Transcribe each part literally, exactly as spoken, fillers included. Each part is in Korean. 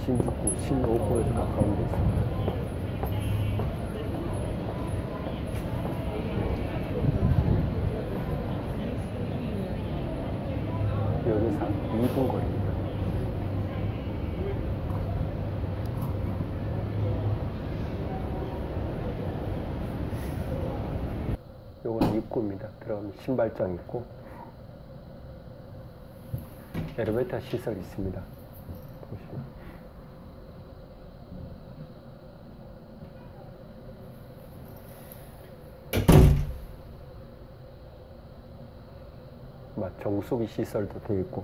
신주쿠, 신오구에서 가까운 데 있습니다. 여기서 한 이 분 거리입니다. 요건 입구입니다. 들어가면 신발장 있고 엘리베이터 시설 있습니다. 보시면 정수기 시설도 되어 있고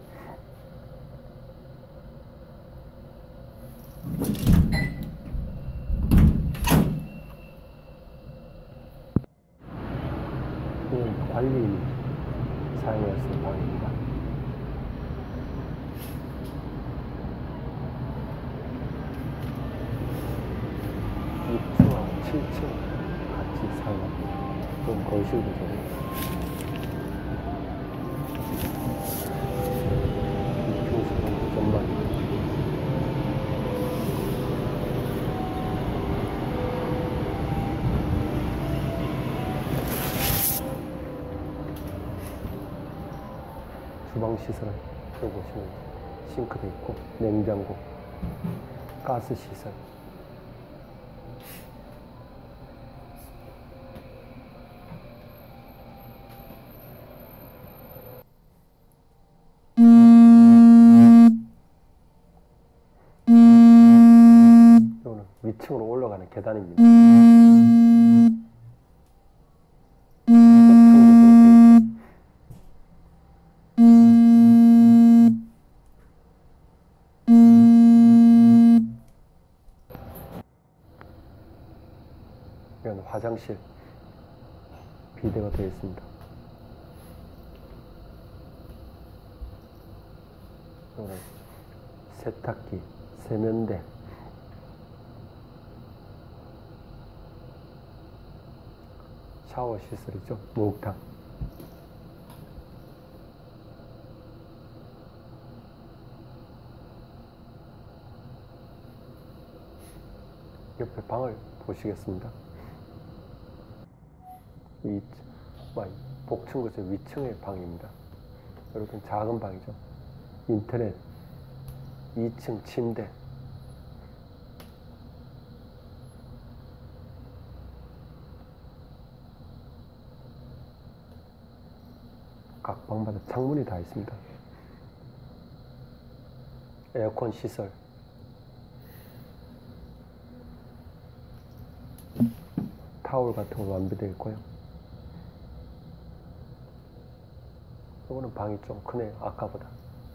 이건 관리인이 사용할 수 있는 방입니다. 육 층하고 칠 층 같이 사용합니다. 그럼 거실 구조입니다. 주방 시설은 여기 보시면 싱크대 있고 냉장고, 가스 시설. 이거는 위층으로 올라가는 계단입니다. 이건 화장실, 비데가 되어 있습니다. 이거는 세탁기, 세면대, 샤워 시설이죠. 목욕탕. 옆에 방을 보시겠습니다. 이 복층에서 위층의 방입니다. 이렇게 작은 방이죠. 인터넷, 이 층 침대, 각 방마다 창문이 다 있습니다. 에어컨 시설, 타월 같은 거 완비되어 있고요. 이거는 방이 좀 크네요, 아까보다.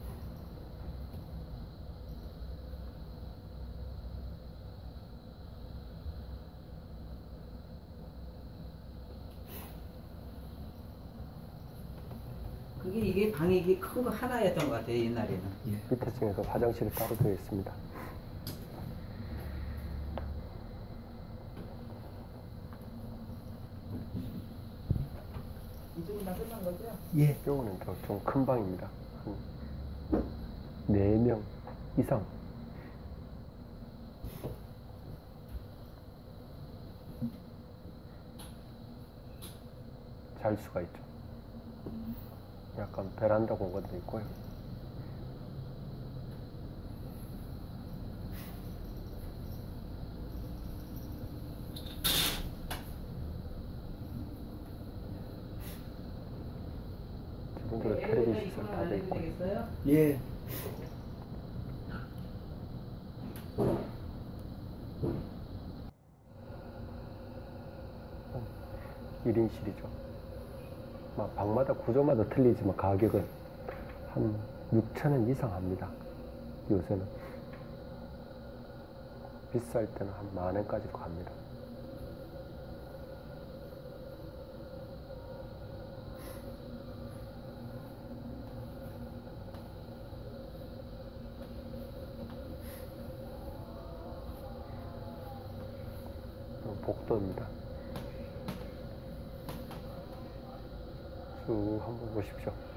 그게 이게 방이 이게 큰 거 하나였던 것 같아요, 옛날에는. 예. 밑에 층에서 화장실이 따로 되어 있습니다. 이쪽은 다 끝난 거죠? 예. 요거는 좀 큰 방입니다. 한 네 명 이상. 잘 수가 있죠. 약간 베란다 공간도 있고요. 기본적으로 텔레비전 시설 다 돼 있고. 예. 일 인실이죠. 방마다 구조마다 틀리지만 가격은 한 육천 원 이상 합니다. 요새는 비쌀 때는 한 만 원까지도 갑니다. 복도입니다. 쭉 한번 보십시오.